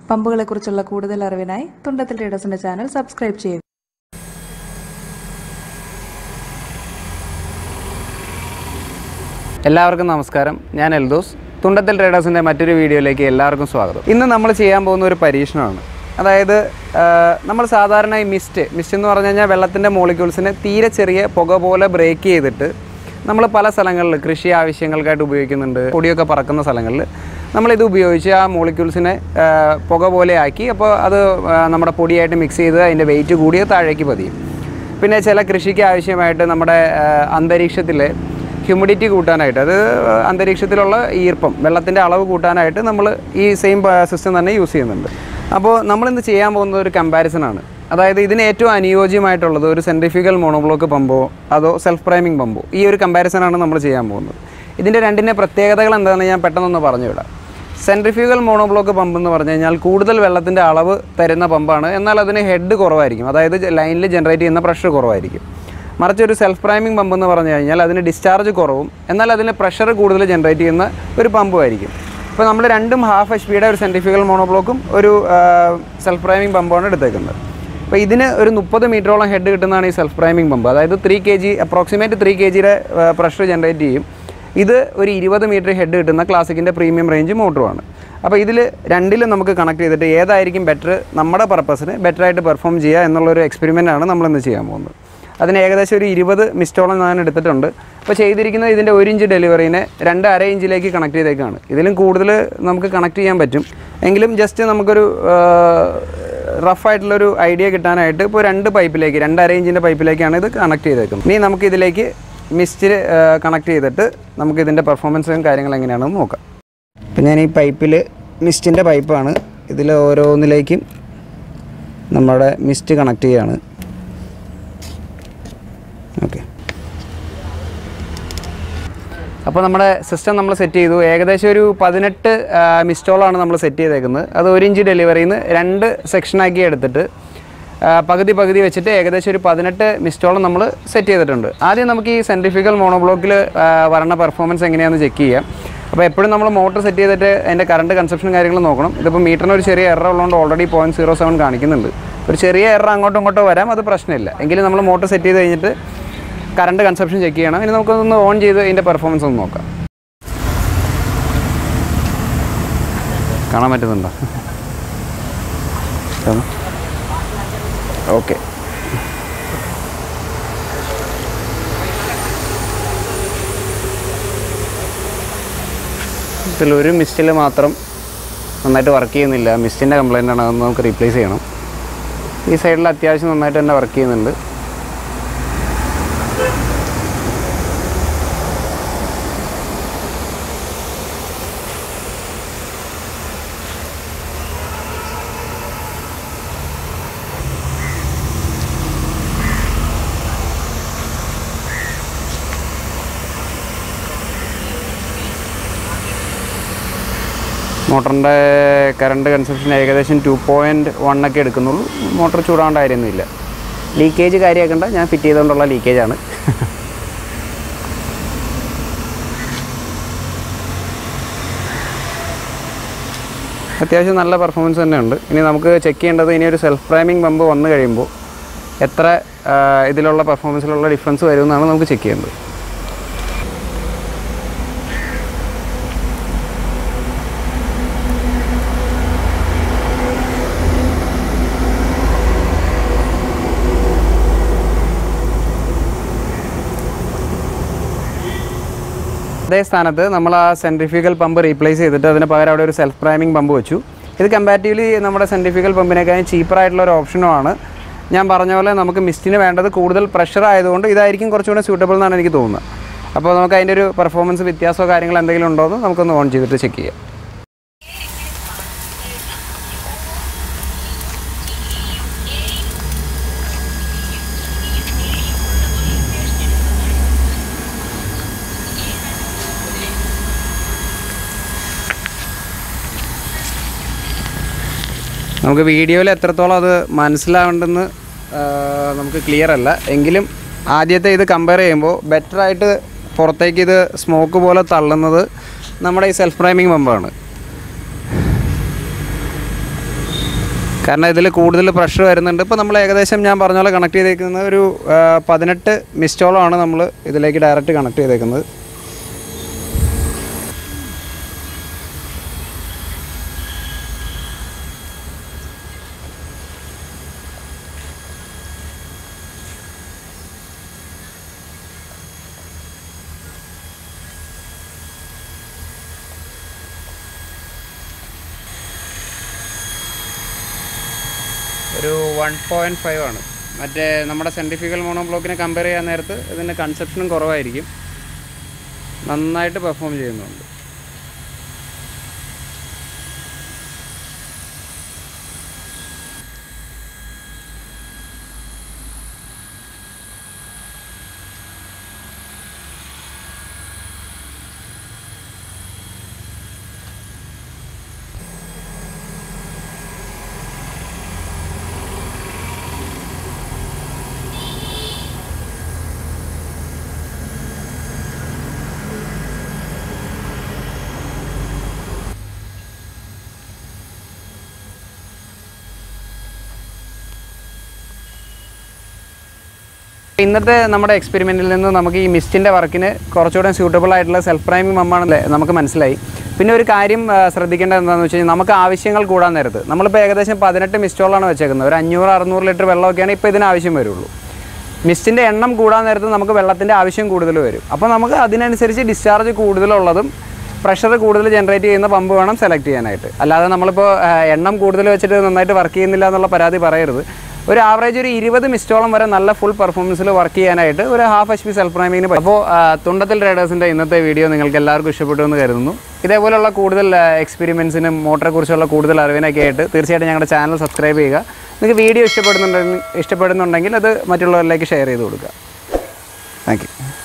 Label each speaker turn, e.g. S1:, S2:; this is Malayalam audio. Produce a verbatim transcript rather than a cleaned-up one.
S1: പമ്പുകളെക്കുറിച്ചുള്ള കൂടുതൽ അറിവിനായി തുണ്ടത്തിൽ ട്രേഡേഴ്സിന്റെ ചാനൽ സബ്സ്ക്രൈബ് ചെയ്യുക.
S2: എല്ലാവർക്കും നമസ്കാരം. ഞാൻ എൽദോസ്. തുണ്ടത്തിൽ ട്രേഡേഴ്സിൻ്റെ മറ്റൊരു വീഡിയോയിലേക്ക് എല്ലാവർക്കും സ്വാഗതം. ഇന്ന് നമ്മൾ ചെയ്യാൻ പോകുന്ന ഒരു പരീക്ഷണമാണ്. അതായത് നമ്മൾ സാധാരണ ഈ മിസ്റ്റ് മിസ്റ്റ് എന്ന് പറഞ്ഞു കഴിഞ്ഞാൽ വെള്ളത്തിൻ്റെ മോളിക്യൂൾസിനെ തീരെ ചെറിയ പുക പോലെ ബ്രേക്ക് ചെയ്തിട്ട് നമ്മൾ പല സ്ഥലങ്ങളിൽ കൃഷി ആവശ്യങ്ങൾക്കായിട്ട് ഉപയോഗിക്കുന്നുണ്ട്. പൊടിയൊക്കെ പറക്കുന്ന സ്ഥലങ്ങളിൽ നമ്മളിത് ഉപയോഗിച്ച് ആ മോളിക്യൂൾസിനെ പുക പോലെ ആക്കി അപ്പോൾ അത് നമ്മുടെ പൊടിയായിട്ട് മിക്സ് ചെയ്ത് അതിൻ്റെ വെയിറ്റ് കൂടി താഴേക്ക് പതിയും. പിന്നെ ചില കൃഷിക്ക് ആവശ്യമായിട്ട് നമ്മുടെ അന്തരീക്ഷത്തിൽ ഹ്യൂമിഡിറ്റി കൂട്ടാനായിട്ട്, അത് അന്തരീക്ഷത്തിലുള്ള ഈർപ്പം വെള്ളത്തിൻ്റെ അളവ് കൂട്ടാനായിട്ട് നമ്മൾ ഈ സെയിം സിസ്റ്റം തന്നെ യൂസ് ചെയ്യുന്നുണ്ട്. അപ്പോൾ നമ്മളിന്ന് ചെയ്യാൻ പോകുന്നത് ഒരു കമ്പാരിസനാണ്. അതായത് ഇതിന് ഏറ്റവും അനുയോജ്യമായിട്ടുള്ളത് ഒരു സെൻട്രിഫ്യൂഗൽ മോണോബ്ലോക്ക് പമ്പോ അതോ സെൽഫ് പ്രൈമിംഗ് പമ്പോ, ഈ ഒരു കമ്പാരിസനാണ് നമ്മൾ ചെയ്യാൻ പോകുന്നത്. ഇതിൻ്റെ രണ്ടിൻ്റെ പ്രത്യേകതകൾ എന്താണെന്ന് ഞാൻ പെട്ടെന്നൊന്ന് പറഞ്ഞു വിടാം. സെൻട്രിഫ്യൂഗൽ മോണോബ്ലോക്ക് പമ്പ് എന്ന് പറഞ്ഞു കഴിഞ്ഞാൽ കൂടുതൽ വെള്ളത്തിൻ്റെ അളവ് തരുന്ന പമ്പാണ്. എന്നാൽ അതിന് ഹെഡ് കുറവായിരിക്കും, അതായത് ലൈനിൽ ജനറേറ്റ് ചെയ്യുന്ന പ്രഷർ കുറവായിരിക്കും. മറിച്ച് ഒരു സെൽഫ് പ്രൈമിംഗ് പമ്പ് എന്ന് പറഞ്ഞു കഴിഞ്ഞാൽ അതിന് ഡിസ്ചാർജ് കുറവും എന്നാൽ അതിന് പ്രഷർ കൂടുതൽ ജനറേറ്റ് ചെയ്യുന്ന ഒരു പമ്പുമായിരിക്കും. ഇപ്പോൾ നമ്മൾ രണ്ടും ഹാഫ് എച്ച് പിയുടെ ഒരു സെൻട്രിഫ്യൂഗൽ മോണോബ്ലോക്കും ഒരു സെൽഫ് പ്രൈമിംഗ് പമ്പാണ് എടുത്തേക്കുന്നത്. അപ്പോൾ ഇതിന് ഒരു മുപ്പത് മീറ്ററോളം ഹെഡ് കിട്ടുന്നതാണ് ഈ സെൽഫ് പ്രൈമിംഗ് പമ്പ്. അതായത് three K G approximate three K ജിയുടെ പ്രഷർ ജനറേറ്റ് ചെയ്യും. ഇത് ഒരു ഇരുപത് മീറ്റർ ഹെഡ് കിട്ടുന്ന ക്ലാസിക്കിൻ്റെ പ്രീമിയം റേഞ്ച് മോട്ടറുമാണ്. അപ്പോൾ ഇതിൽ രണ്ടിലും നമുക്ക് കണക്ട് ചെയ്തിട്ട് ഏതായിരിക്കും ബെറ്റർ നമ്മുടെ പർപ്പസിന് ബെറ്ററായിട്ട് പെർഫോം ചെയ്യുക എന്നുള്ളൊരു എക്സ്പെരിമെൻ്റാണ് നമ്മളിന്ന് ചെയ്യാൻ പോകുന്നത്. അതിന് ഏകദേശം ഒരു ഇരുപത് മിസ്റ്റോളം ഞാൻ എടുത്തിട്ടുണ്ട്. അപ്പോൾ ചെയ്തിരിക്കുന്നത് ഇതിൻ്റെ ഒരു ഇഞ്ച് ഡെലിവറീനെ രണ്ട് അര ഇഞ്ചിലേക്ക് കണക്ട് ചെയ്തേക്കാണ്. ഇതിലും കൂടുതൽ നമുക്ക് കണക്ട് ചെയ്യാൻ പറ്റും. എങ്കിലും ജസ്റ്റ് നമുക്കൊരു റഫായിട്ടുള്ളൊരു ഐഡിയ കിട്ടാനായിട്ട് ഇപ്പോൾ രണ്ട് പൈപ്പിലേക്ക് രണ്ട് അര ഇഞ്ചിൻ്റെ പൈപ്പിലേക്കാണ് ഇത് കണക്ട് ചെയ്തേക്കുന്നത്. ഇനി നമുക്കിതിലേക്ക് മിസ്റ്റിൽ കണക്ട് ചെയ്തിട്ട് നമുക്കിതിൻ്റെ പെർഫോമൻസും കാര്യങ്ങളും എങ്ങനെയാണെന്ന് നോക്കാം. ഇപ്പം ഞാൻ ഈ പൈപ്പിൽ മിസ്റ്റിൻ്റെ പൈപ്പാണ്, ഇതിൽ ഓരോന്നിലേക്കും നമ്മുടെ മിസ്റ്റ് കണക്ട് ചെയ്യുകയാണ്. ഓക്കെ, അപ്പോൾ നമ്മുടെ സിസ്റ്റം നമ്മൾ സെറ്റ് ചെയ്തു. ഏകദേശം ഒരു പതിനെട്ട് മിസ്റ്റോളാണ് നമ്മൾ സെറ്റ് ചെയ്തേക്കുന്നത്. അത് ഒരു ഇഞ്ച് ഡെലിവറിയിൽ നിന്ന് രണ്ട് സെക്ഷനാക്കി എടുത്തിട്ട് പകുതി പകുതി വെച്ചിട്ട് ഏകദേശം ഒരു പതിനെട്ട് മിസ്റ്റോളം നമ്മൾ സെറ്റ് ചെയ്തിട്ടുണ്ട്. ആദ്യം നമുക്ക് ഈ സെൻട്രിഫ്യൂഗൽ മോണോബ്ലോക്കിൽ വരണ പെർഫോമൻസ് എങ്ങനെയാണെന്ന് ചെക്ക് ചെയ്യാം. അപ്പോൾ എപ്പോഴും നമ്മൾ മോട്ടർ സെറ്റ് ചെയ്തിട്ട് അതിൻ്റെ കറണ്ട് കൺസപ്ഷനും കാര്യങ്ങളും നോക്കണം. ഇതിപ്പോൾ മീറ്ററിന് ഒരു ചെറിയ എറർ ഉള്ളതുകൊണ്ട് ഓൾറെഡി പോയിൻറ്റ് സീറോ സെവൻ കാണിക്കുന്നുണ്ട്. ഒരു ചെറിയ എറർ അങ്ങോട്ടും ഇങ്ങോട്ടോ വരാം, അത് പ്രശ്നമില്ല. എങ്കിലും നമ്മൾ മോട്ടർ സെറ്റ് ചെയ്ത് കഴിഞ്ഞിട്ട് കറണ്ട് കൺസപ്ഷൻ ചെക്ക് ചെയ്യണം. ഇനി നമുക്കൊന്ന് ഓൺ ചെയ്ത് ഇതിൻ്റെ പെർഫോമൻസ് ഒന്ന് നോക്കാം. കാണാൻ പറ്റുന്നുണ്ടോ? ഓക്കെ, ഇതിലൊരു മിസ്റ്റിൽ മാത്രം നന്നായിട്ട് വർക്ക് ചെയ്യുന്നില്ല. മിസ്റ്റിൻ്റെ കംപ്ലൈൻ്റ് ആണ്, അതൊന്ന് നമുക്ക് റീപ്ലേസ് ചെയ്യണം. ഈ സൈഡിൽ അത്യാവശ്യം നന്നായിട്ട് തന്നെ വർക്ക് ചെയ്യുന്നുണ്ട്. മോട്ടറിൻ്റെ കറണ്ട് കൺസപ്ഷൻ ഏകദേശം ടു പോയിൻറ്റ് വൺ ഒക്കെ എടുക്കുന്നുള്ളൂ. മോട്ടർ ചൂടാവേണ്ട കാര്യമൊന്നുമില്ല. ലീക്കേജ് കാര്യമാക്കണ്ട, ഞാൻ ഫിറ്റ് ചെയ്തുകൊണ്ടുള്ള ലീക്കേജാണ്. അത്യാവശ്യം നല്ല പെർഫോമൻസ് തന്നെ ഉണ്ട്. ഇനി നമുക്ക് ചെക്ക് ചെയ്യേണ്ടത് ഇനി ഒരു സെൽഫ് പ്രൈമിംഗ് പമ്പ് വന്നു കഴിയുമ്പോൾ എത്ര ഇതിലുള്ള പെർഫോമൻസിലുള്ള ഡിഫറൻസ് വരുമെന്നാണ് നമുക്ക് ചെക്ക് ചെയ്യേണ്ടത്. അതേ സ്ഥാനത്ത് നമ്മൾ ആ സെൻട്രിഫ്യൂഗൽ പമ്പ് റീപ്ലേസ് ചെയ്തിട്ട് അതിന് പകരം അവിടെ ഒരു സെൽഫ് പ്രൈമിംഗ് പമ്പ് വെച്ചു. ഇത് കമ്പാരിറ്റീവ്ലി നമ്മുടെ സെൻട്രിഫ്യൂഗൽ പമ്പിനേക്കാളും ചീപ്പറായിട്ടുള്ള ഒരു ഓപ്ഷനുമാണ്. ഞാൻ പറഞ്ഞ പോലെ നമുക്ക് മിസ്റ്റിന് വേണ്ടത് കൂടുതൽ പ്രഷർ ആയതുകൊണ്ട് ഇതായിരിക്കും കുറച്ചുകൂടെ സ്യൂട്ടബിൾ എന്നാണ് എനിക്ക് തോന്നുന്നത്. അപ്പോൾ നമുക്ക് അതിൻ്റെ ഒരു പെർഫോമൻസ് വ്യത്യാസമോ കാര്യങ്ങൾ എന്തെങ്കിലും ഉണ്ടോ എന്ന് നമുക്കൊന്ന് ഓൺ ചെയ്തിട്ട് ചെക്ക് ചെയ്യാം. നമുക്ക് വീഡിയോയിൽ എത്രത്തോളം അത് മനസ്സിലാവേണ്ടെന്ന് നമുക്ക് ക്ലിയർ അല്ല. എങ്കിലും ആദ്യത്തെ ഇത് കമ്പയർ ചെയ്യുമ്പോൾ ബെറ്ററായിട്ട് പുറത്തേക്ക് ഇത് സ്മോക്ക് പോലെ തള്ളുന്നത് നമ്മുടെ ഈ സെൽഫ് പ്രൈമിംഗ് പമ്പാണ്. കാരണം ഇതിൽ കൂടുതൽ പ്രഷർ വരുന്നുണ്ട്. ഇപ്പോൾ നമ്മൾ ഏകദേശം ഞാൻ പറഞ്ഞ പോലെ കണക്ട് ചെയ്തേക്കുന്നത് ഒരു പതിനെട്ട് മിസ്റ്റോളമാണ് നമ്മൾ ഇതിലേക്ക് ഡയറക്റ്റ് കണക്ട് ചെയ്തേക്കുന്നത്. ഒരു വൺ പോയിൻറ്റ് ഫൈവ് ആണ്. മറ്റേ നമ്മുടെ സെൻട്രിഫ്യൂഗൽ മോണോ ബ്ലോക്കിനെ കമ്പയർ ചെയ്യാൻ നേരത്ത് ഇതിൻ്റെ കൺസെപ്ഷനും കുറവായിരിക്കും. നന്നായിട്ട് പെർഫോം ചെയ്യുന്നുണ്ട്. ഇന്നത്തെ നമ്മുടെ എക്സ്പെരിമെൻറ്റിൽ നിന്ന് നമുക്ക് ഈ മിസ്റ്റിൻ്റെ വർക്കിന് കുറച്ചുകൂടെ സ്യൂട്ടബിൾ ആയിട്ടുള്ള സെൽഫ് പ്രൈമിംഗ് പമ്പാണല്ലേ നമുക്ക് മനസ്സിലായി. പിന്നെ ഒരു കാര്യം ശ്രദ്ധിക്കേണ്ടത് എന്താണെന്ന് വെച്ച് കഴിഞ്ഞാൽ നമുക്ക് ആവശ്യങ്ങൾ കൂടാൻ നേരത്ത് നമ്മളിപ്പോൾ ഏകദേശം പതിനെട്ട് മിസ്റ്റോളാണ് വെച്ചേക്കുന്നത്. ഒരു അഞ്ഞൂറ് അറുന്നൂറ് ലിറ്റർ വെള്ളമൊക്കെയാണ് ഇപ്പോൾ ഇതിന് ആവശ്യം വരുള്ളൂ. മിസ്റ്റിൻ്റെ എണ്ണം കൂടാൻ നേരത്ത് നമുക്ക് വെള്ളത്തിൻ്റെ ആവശ്യം കൂടുതൽ വരും. അപ്പോൾ നമുക്ക് അതിനനുസരിച്ച് ഡിസ്ചാർജ് കൂടുതലുള്ളതും പ്രഷർ കൂടുതൽ ജനറേറ്റ് ചെയ്യുന്ന പമ്പ് വേണം സെലക്ട് ചെയ്യാനായിട്ട്. അല്ലാതെ നമ്മളിപ്പോൾ എണ്ണം കൂടുതൽ വെച്ചിട്ട് നന്നായിട്ട് വർക്ക് ചെയ്യുന്നില്ല എന്നുള്ള പരാതി പറയരുത്. ഒരു ആവറേജ് ഒരു ഇരുപത് മിസ്റ്റോളം വരെ നല്ല ഫുൾ പെർഫോമൻസിൽ വർക്ക് ചെയ്യാനായിട്ട് ഒരു ഹാഫ് എച്ച് പി സെൽഫ് പ്രൈമിങ്ങിന് പറ്റും. അപ്പോൾ തുണ്ടത്തിൽ ട്രേഡേഴ്സിൻ്റെ ഇന്നത്തെ വീഡിയോ നിങ്ങൾക്ക് എല്ലാവർക്കും ഇഷ്ടപ്പെട്ടു എന്ന് കരുതുന്നു. ഇതേപോലെയുള്ള കൂടുതൽ എക്സ്പെരിമെൻസിനും മോട്ടറെക്കുറിച്ചുള്ള കൂടുതൽ അറിവിനൊക്കെ ആയിട്ട് തീർച്ചയായിട്ടും ഞങ്ങളുടെ ചാനൽ സബ്സ്ക്രൈബ് ചെയ്യുക. നിങ്ങൾക്ക് വീഡിയോ ഇഷ്ടപ്പെടുന്നുണ്ടെങ്കിൽ ഇഷ്ടപ്പെടുന്നുണ്ടെങ്കിൽ അത് മറ്റുള്ളവരിലേക്ക് ഷെയർ ചെയ്ത് കൊടുക്കുക. Thank U.